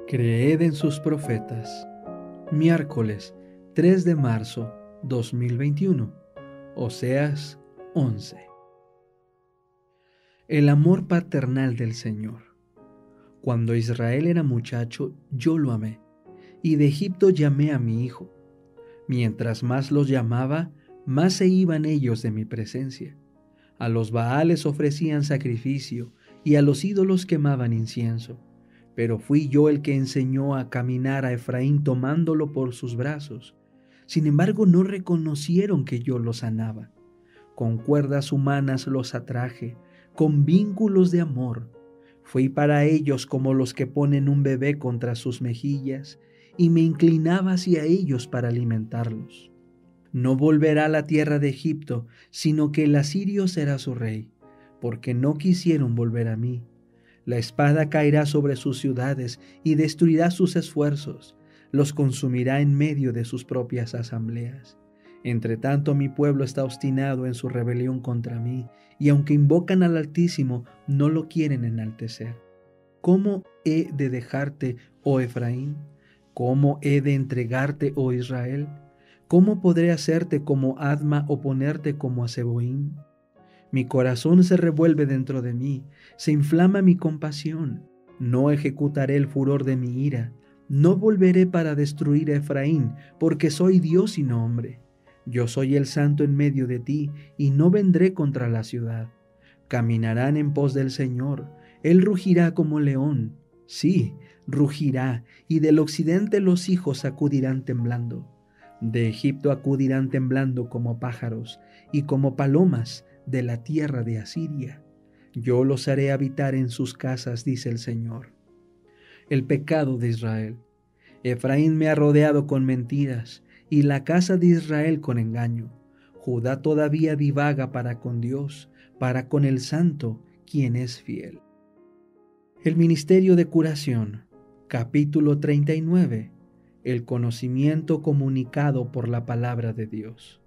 Creed en sus profetas. Miércoles 3 de marzo 2021. Oseas 11. El amor paternal del Señor. Cuando Israel era muchacho, yo lo amé, y de Egipto llamé a mi hijo. Mientras más los llamaba, más se iban ellos de mi presencia. A los Baales ofrecían sacrificio, y a los ídolos quemaban incienso. Pero fui yo el que enseñó a caminar a Efraín tomándolo por sus brazos. Sin embargo, no reconocieron que yo los sanaba. Con cuerdas humanas los atraje, con vínculos de amor. Fui para ellos como los que ponen un bebé contra sus mejillas, y me inclinaba hacia ellos para alimentarlos. No volverá a la tierra de Egipto, sino que el asirio será su rey, porque no quisieron volver a mí. La espada caerá sobre sus ciudades y destruirá sus esfuerzos, los consumirá en medio de sus propias asambleas. Entre tanto, mi pueblo está obstinado en su rebelión contra mí, y aunque invocan al Altísimo, no lo quieren enaltecer. ¿Cómo he de dejarte, oh Efraín? ¿Cómo he de entregarte, oh Israel? ¿Cómo podré hacerte como Adma o ponerte como a Zeboim? Mi corazón se revuelve dentro de mí, se inflama mi compasión. No ejecutaré el furor de mi ira, no volveré para destruir a Efraín, porque soy Dios y no hombre. Yo soy el santo en medio de ti, y no vendré contra la ciudad. Caminarán en pos del Señor, Él rugirá como león. Sí, rugirá, y del occidente los hijos acudirán temblando. De Egipto acudirán temblando como pájaros, y como palomas de la tierra de Asiria. Yo los haré habitar en sus casas, dice el Señor. El pecado de Israel. Efraín me ha rodeado con mentiras, y la casa de Israel con engaño. Judá todavía divaga para con Dios, para con el Santo, quien es fiel. El ministerio de curación. Capítulo 39. El conocimiento comunicado por la palabra de Dios.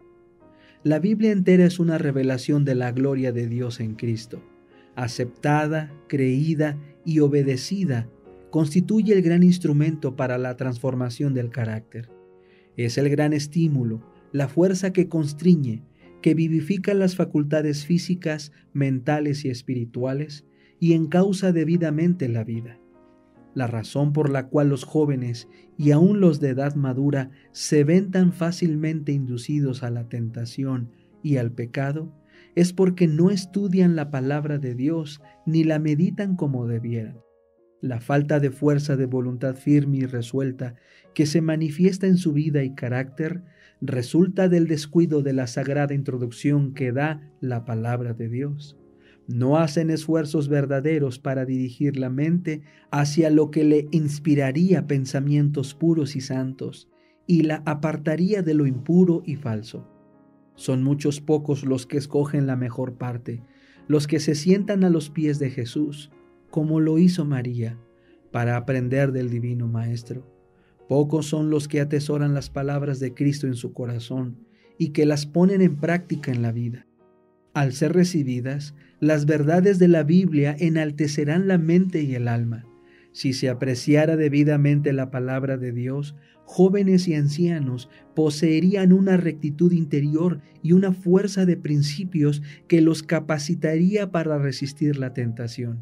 La Biblia entera es una revelación de la gloria de Dios en Cristo. Aceptada, creída y obedecida, constituye el gran instrumento para la transformación del carácter. Es el gran estímulo, la fuerza que constriñe, que vivifica las facultades físicas, mentales y espirituales y encausa debidamente la vida. La razón por la cual los jóvenes y aun los de edad madura se ven tan fácilmente inducidos a la tentación y al pecado es porque no estudian la palabra de Dios ni la meditan como debieran. La falta de fuerza de voluntad firme y resuelta que se manifiesta en su vida y carácter resulta del descuido de la sagrada introducción que da la palabra de Dios. No hacen esfuerzos verdaderos para dirigir la mente hacia lo que le inspiraría pensamientos puros y santos y la apartaría de lo impuro y falso. Son muchos pocos los que escogen la mejor parte, los que se sientan a los pies de Jesús, como lo hizo María, para aprender del Divino Maestro. Pocos son los que atesoran las palabras de Cristo en su corazón y que las ponen en práctica en la vida. Al ser recibidas, las verdades de la Biblia enaltecerán la mente y el alma. Si se apreciara debidamente la palabra de Dios, jóvenes y ancianos poseerían una rectitud interior y una fuerza de principios que los capacitaría para resistir la tentación.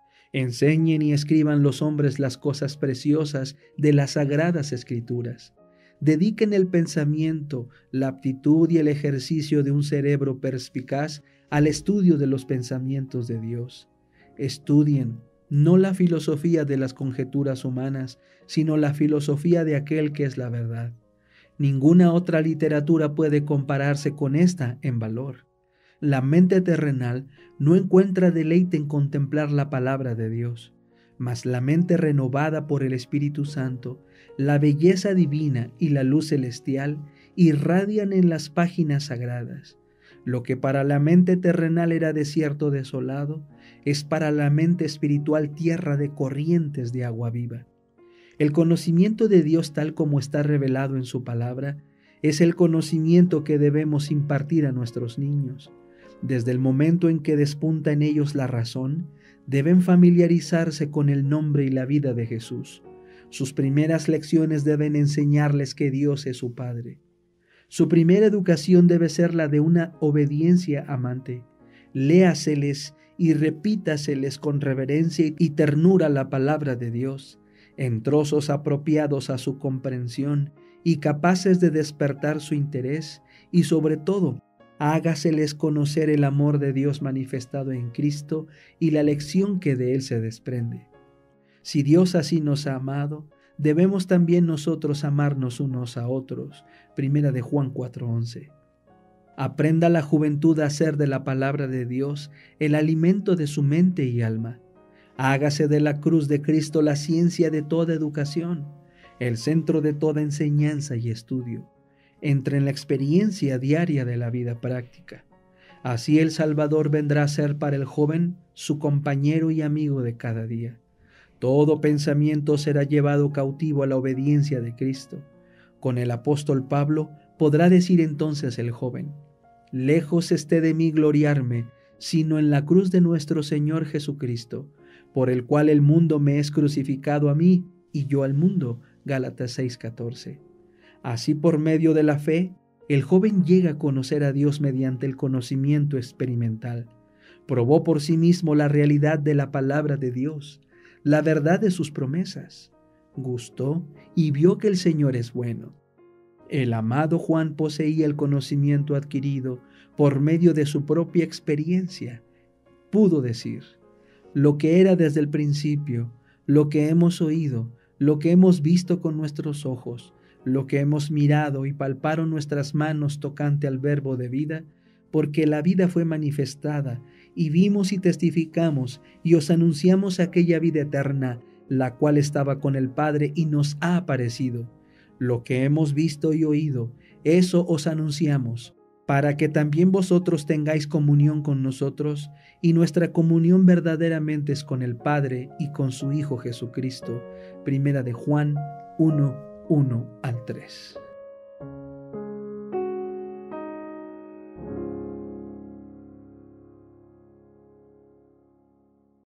Enseñen y escriban los hombres las cosas preciosas de las sagradas Escrituras. Dediquen el pensamiento, la aptitud y el ejercicio de un cerebro perspicaz al estudio de los pensamientos de Dios. Estudien no la filosofía de las conjeturas humanas, sino la filosofía de aquel que es la verdad. Ninguna otra literatura puede compararse con esta en valor. La mente terrenal no encuentra deleite en contemplar la palabra de Dios, mas la mente renovada por el Espíritu Santo, la belleza divina y la luz celestial irradian en las páginas sagradas. Lo que para la mente terrenal era desierto desolado, es para la mente espiritual tierra de corrientes de agua viva. El conocimiento de Dios tal como está revelado en su palabra es el conocimiento que debemos impartir a nuestros niños. Desde el momento en que despunta en ellos la razón, deben familiarizarse con el nombre y la vida de Jesús. Sus primeras lecciones deben enseñarles que Dios es su Padre. Su primera educación debe ser la de una obediencia amante. Léaseles y repítaseles con reverencia y ternura la palabra de Dios, en trozos apropiados a su comprensión y capaces de despertar su interés, y sobre todo, hágaseles conocer el amor de Dios manifestado en Cristo y la lección que de él se desprende. Si Dios así nos ha amado, debemos también nosotros amarnos unos a otros. Primera de Juan 4:11. Aprenda la juventud a hacer de la palabra de Dios el alimento de su mente y alma. Hágase de la cruz de Cristo la ciencia de toda educación, el centro de toda enseñanza y estudio. Entre en la experiencia diaria de la vida práctica. Así el Salvador vendrá a ser para el joven su compañero y amigo de cada día. Todo pensamiento será llevado cautivo a la obediencia de Cristo. Con el apóstol Pablo podrá decir entonces el joven: lejos esté de mí gloriarme, sino en la cruz de nuestro Señor Jesucristo, por el cual el mundo me es crucificado a mí y yo al mundo. Gálatas 6:14. Así, por medio de la fe, el joven llega a conocer a Dios mediante el conocimiento experimental. Probó por sí mismo la realidad de la palabra de Dios, la verdad de sus promesas. Gustó y vio que el Señor es bueno. El amado Juan poseía el conocimiento adquirido por medio de su propia experiencia. Pudo decir: lo que era desde el principio, lo que hemos oído, lo que hemos visto con nuestros ojos, lo que hemos mirado y palparon nuestras manos tocante al verbo de vida, porque la vida fue manifestada, y vimos y testificamos, y os anunciamos aquella vida eterna, la cual estaba con el Padre y nos ha aparecido. Lo que hemos visto y oído, eso os anunciamos, para que también vosotros tengáis comunión con nosotros, y nuestra comunión verdaderamente es con el Padre y con su Hijo Jesucristo. Primera de Juan 1:1-3.